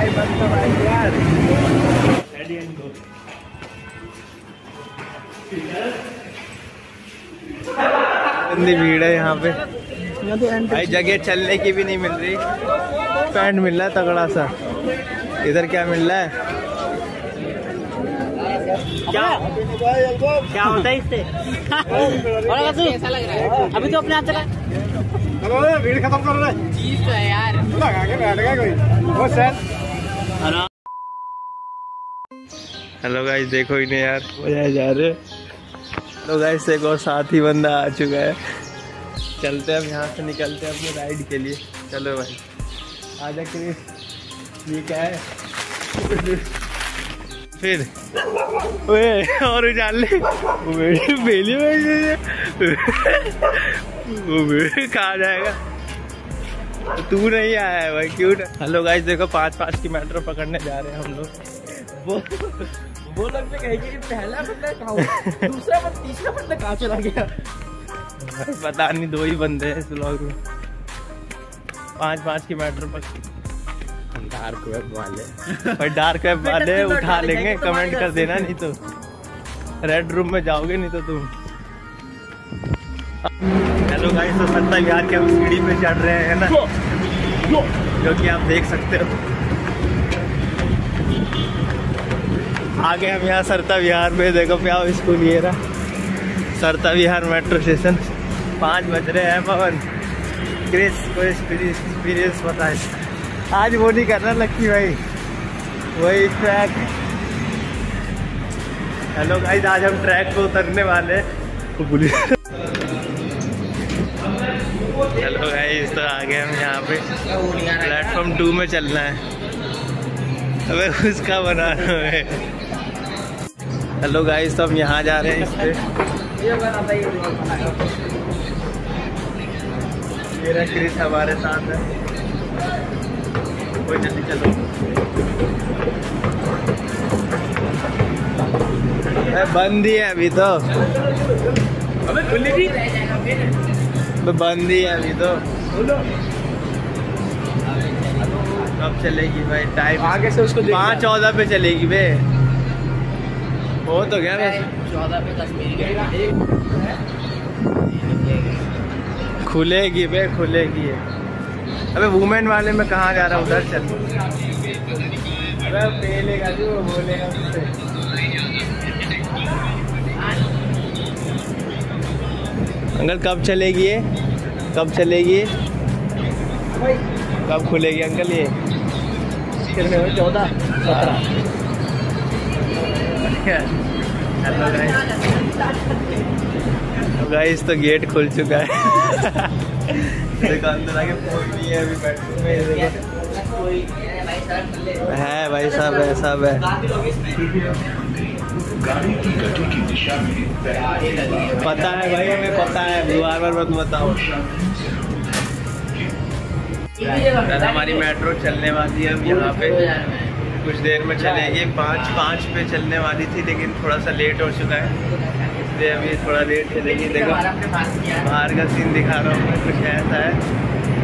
भाई मत तो भाई यार। इतनी भीड़ है यहाँ पे भाई, जगह चलने की भी नहीं मिल रही। पैंट मिल रहा है तगड़ा सा। इधर क्या मिल रहा है? क्या होता है इससे? कैसा लग रहा है? अभी तो अपने हाथ चला। भीड़ खत्म कर रहा है। चीज तो है यार। लगा के बैठ गया कोई। वो सर। हेलो गाइस, देखो इन्हें यार बजाए जा रहे। हेलो गाइस, एक और साथी बंदा आ चुका है। चलते हैं, हम यहाँ से निकलते हैं अपनी राइड के लिए। चलो भाई आजा क्रिस। ये क्या है? फिर और उजाल ले बेली वो कहा जाएगा। तू नहीं आया है भाई, क्यों? हेलो गाइस, देखो 5-5 की मेट्रो पकड़ने जा रहे हैं हम लोग। वो लोग भी कहेंगे कि पहला बंदा कहाँ हुआ, दूसरा बंदा, तीसरा बंदा कहाँ चला गया। पता नहीं, 2 ही बंदे हैं इस व्लॉग में। 5-5 की मेट्रो पकड़। डार्क वेब वाले भाई, डार्क वेब वाले उठा लेंगे। कमेंट कर देना, नहीं तो रेड रूम में जाओगे नहीं तो तुम। हेलो गाइस, तो सरता विहार के हम सीढ़ी पे चढ़ रहे हैं ना, जो कि आप देख सकते हो। आगे हम यहाँ सरता विहार में, देखो क्या स्कूल ये रहा, सरता विहार मेट्रो स्टेशन। 5 बज रहे हैं। पवन क्रिस को एक्सपीरियंस पता है। आज वो नहीं करना लक्की भाई, वही ट्रैक। हेलो गाइस, आज हम ट्रैक पे उतरने वाले हैं। हेलो गाइस, तो आगे हम यहाँ पे प्लेटफॉर्म 2 में चलना है। अबे उसका बना रहा है। हेलो गाइस, तो हम यहाँ जा रहे हैं इस पे। मेरा क्रिस हमारे साथ है। कोई जल्दी चलो। बंद ही है अभी तो। अबे खुली थी, बंद ही है अभी तो। कब चलेगी भाई? टाइम आगे से उसको 5:14 पे चलेगी बे। हो तो गया बस 14 पे 10 मिनट खुलेगी बे, खुलेगी। अबे वुमेन वाले में कहाँ जा रहा हूँ? उधर चल। अबे पेलेगा जो बोलेगा उससे। अंकल कब चलेगी ये? कब चलेगी? कब खुलेगी अंकल ये? 14-17। हेलो गाइस, तो गेट खुल चुका है। देखो अंदर आके फोन नहीं है अभी बेडरूम में। है भाई साहब, है सब है। गाड़ी की गति की दिशा में पता है भाई, हमें पता है। बार मत बताओ। हमारी मेट्रो चलने वाली है अब यहाँ पे, कुछ देर में चलेगी। 5 पे चलने वाली थी, लेकिन थोड़ा सा लेट हो चुका है, इसलिए अभी थोड़ा लेट चलेगी। देखो बाहर का सीन दिखा रहा हूँ, कुछ ऐसा है।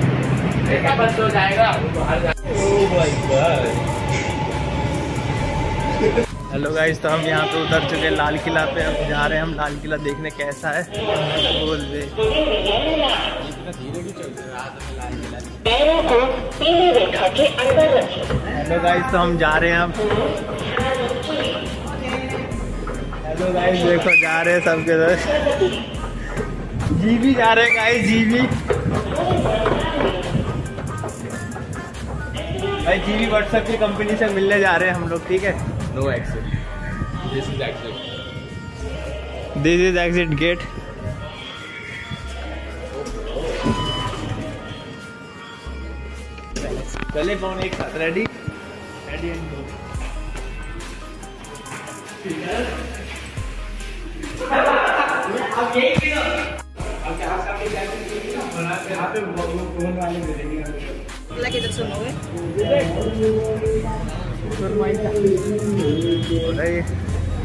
हेलो गाइस, तो हम यहाँ पे उतर चुके हैं लाल किला पे। अब जा रहे हैं हम लाल किला देखने कैसा है। बोल दे हेलो गाइस, तो हम जा रहे हैं अब। हेलो गाइस, देखो जा रहे हैं सबके साथ। जीबी जा रहे हैं गाइस, जीबी भाई। जीबी व्हाट्सएप की कंपनी से मिलने जा रहे हैं हम लोग, ठीक है? No exit, this is exit, this is exit gate. चले कौन एक साथ? Ready ready and go. अब यही किया, अब क्या आपके जैकेट बना के यहां पे फोन वाले मिलेंगे। लगे इधर सुनोगे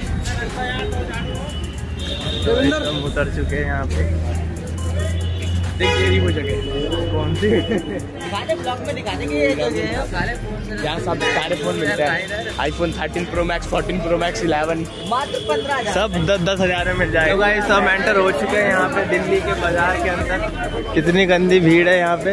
हम उतर चुके हैं यहाँ पे। देख वो जगह कौन सी ब्लॉग में दिखा देंगे ये जो है सारे फोन यहाँ सब सारे फोन मिलते हैं। iPhone 13 Pro Max, 14 Pro Max, 11 मात्र 15,000 सब 10,000 में मिल जाएगा। तो गाइस सब एंटर हो चुके हैं यहाँ पे दिल्ली के बाजार के अंदर। कितनी गंदी भीड़ है यहाँ पे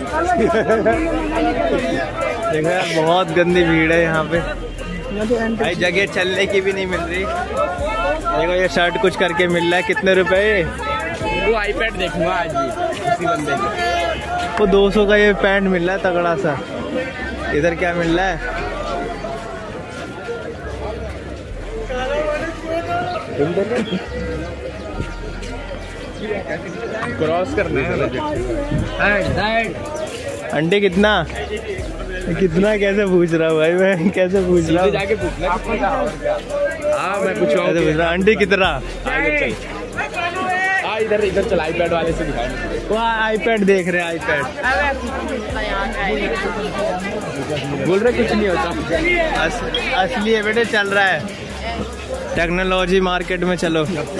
देखो यार, बहुत गंदी भीड़ है यहाँ पे भाई। जगह चलने की भी नहीं मिल रही। देखो ये शर्ट कुछ करके मिल रहा है, कितने रुपए? वो आईपैड देखूंगा आज भी इसी बंदे को। वो 200 का ये पैंट मिल रहा है तगड़ा सा। इधर क्या मिल रहा है? क्रॉस करना है। अंडे कितना कैसे पूछ रहा हूँ भाई मैं? कैसे पूछ रहा हूँ? जाके पूछना। हाँ मैं पूछ रहा हूँ अंडे कितना? इधर चल आईपैड वाले से दिखाओ। वो आईपैड देख रहे हैं। आईपैड बोल रहे कुछ नहीं होता। असली है बेटे, चल रहा है टेक्नोलॉजी मार्केट में। चलो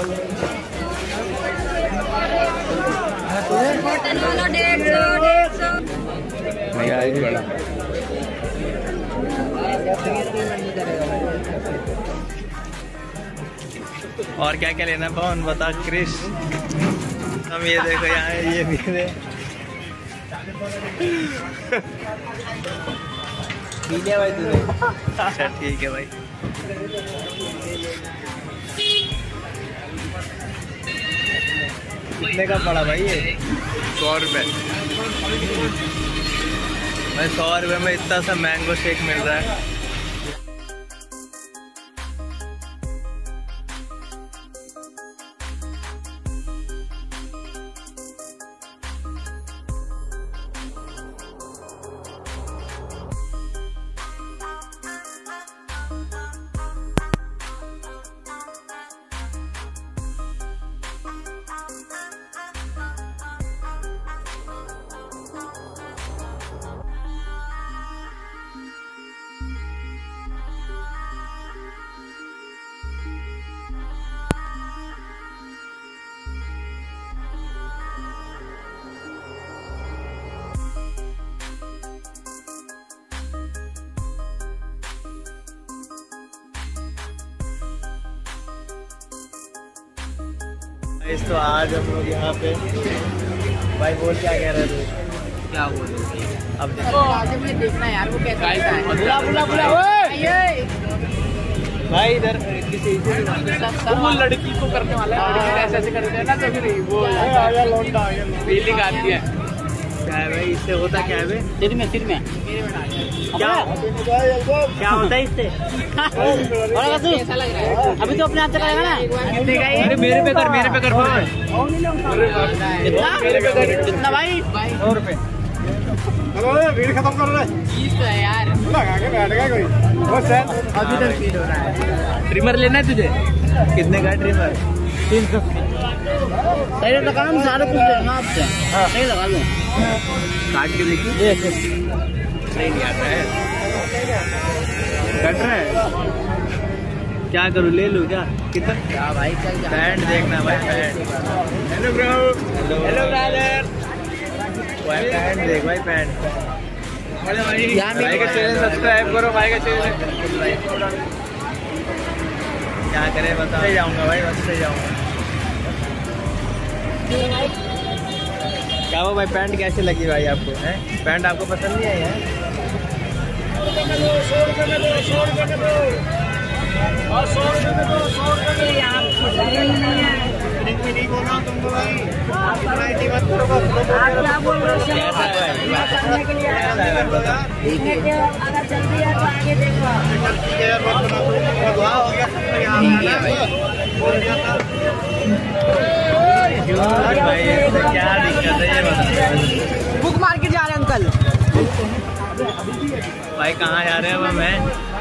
और क्या क्या लेना पवन बता क्रिश। हम ये देखो यहाँ ये भी दे। ठीक है भाई तुझे। अच्छा ठीक है भाई। कितने का पड़ा भाई ये? 100 रुपये। भाई 100 रुपये में इतना सा मैंगो शेक मिल रहा है। तो आज हम लोग यहाँ पे भाई बोल क्या कह रहे थे? क्या बोल अब देखना यार वो कैसा है। बुला भाई इधर वो लड़की को करने वाला है। लड़की ऐसे ऐसे करते हैं ना तो फिर वो फीलिंग आती है। क्या है भाई इससे होता क्या है? सिर में क्या होता है इससे? ऐसा लग रहा है अभी तो अपने हाथ चलाएगा ना। अरे मेरे पे कर कितना भाई? 100 रुपये। भीड़ खत्म कर रहे है यार। लगा के बैठ गया कोई। अभी तक फील हो रहा है। ट्रिमर लेना है तुझे? कितने का ट्रिमर? 300। सही लगा ना? सारे कुछ लेना आपसे। सही लगा लो। काट के देखिए। नहीं आता है। कट रहा है। क्या करूँ? ले लूँ क्या? कितना? क्या भाई पैंट देखना भाई। Pant. Hello bro. Hello brother. Pant देख भाई। पैंट भाई का चैनल सब्सक्राइब करो। भाई का चैनल क्या करें बता। जाऊँगा भाई, बस से जाऊँगा। क्या वो भाई पैंट कैसी लगी भाई आपको? है पैंट आपको पसंद नहीं आई है? 100 रुपये में 100 रुपये में 100 रुपये में 100 रुपये में 100 रुपये में। यहाँ नहीं बोल रहा तुमको भाई। आप क्या बोल रहे हो? अगर जल्दी है तो आगे देखो। भाई क्या दिक्कत है ये बताओ। बुक मार्केट जा रहे हैं अंकल। भाई कहाँ जा रहे हैं? अब मैं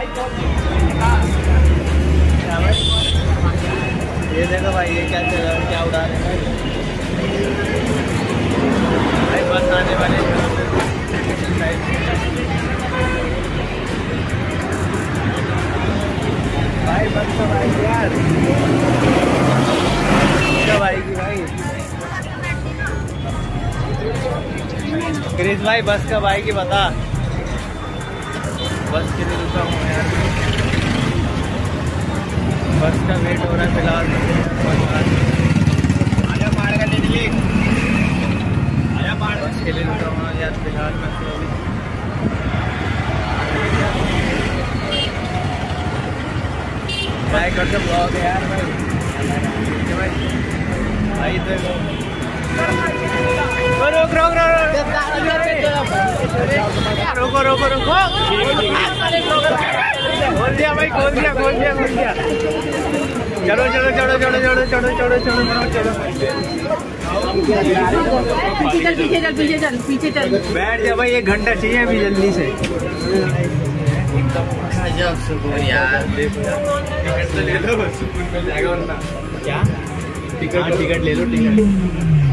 ये देखो भाई ये क्या उड़ा रहे हैं भाई। बस आने वाले भाई। बस तो भाई यार क्या भाई की भाई। अनीस भाई बस कब आएगी बता। बस के लिए रुका हूँ यार, बस का वेट हो रहा है फिलहाल। आजा मार का दिल्ली, आजा मार। बस के लिए रुका हूँ यार फिलहाल मैं तो अभी। भाई कर दो ब्लॉग है यार भाई, भाई देखो रोक रोक रोको रोको रोको, खोल दिया भाई, खोल दिया खोल दिया खोल दिया। चलो चलो चलो चलो चलो चलो चलो चलो चलो पीछे चल पीछे चल पीछे चल। बैठ जा भाई, 1 घंटा चाहिए अभी जल्दी से। यार टिकट तो ले लो, बस सुकून मिल जाएगा। वरना क्या टिकट ले लो टिकट।